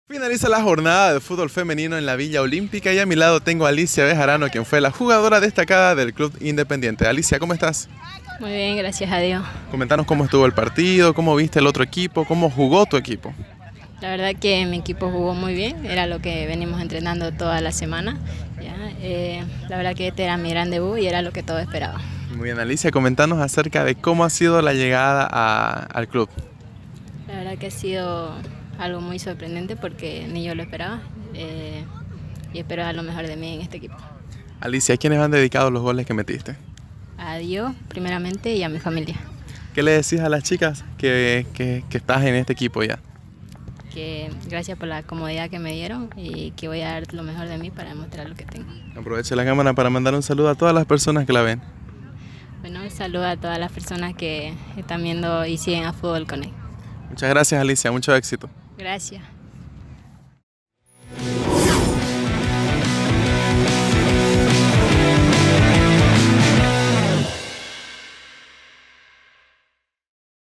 Finaliza la jornada de fútbol femenino en la Villa Olímpica y a mi lado tengo a Alicia Bejarano, quien fue la jugadora destacada del Club Independiente. Alicia, ¿cómo estás? Muy bien, gracias a Dios. Comentanos cómo estuvo el partido, cómo viste el otro equipo, cómo jugó tu equipo. La verdad que mi equipo jugó muy bien, era lo que venimos entrenando toda la semana. La verdad que este era mi gran debut y era lo que todos esperaban. Muy bien, Alicia, comentanos acerca de cómo ha sido la llegada al club. La verdad que ha sido algo muy sorprendente porque ni yo lo esperaba y espero dar lo mejor de mí en este equipo. Alicia, ¿a quiénes han dedicado los goles que metiste? A Dios primeramente y a mi familia. ¿Qué le decís a las chicas que estás en este equipo ya? Que gracias por la comodidad que me dieron y que voy a dar lo mejor de mí para demostrar lo que tengo. Aproveche la cámara para mandar un saludo a todas las personas que la ven. Bueno, un saludo a todas las personas que están viendo y siguen a Fútbol Connect. Muchas gracias, Alicia, mucho éxito. Gracias.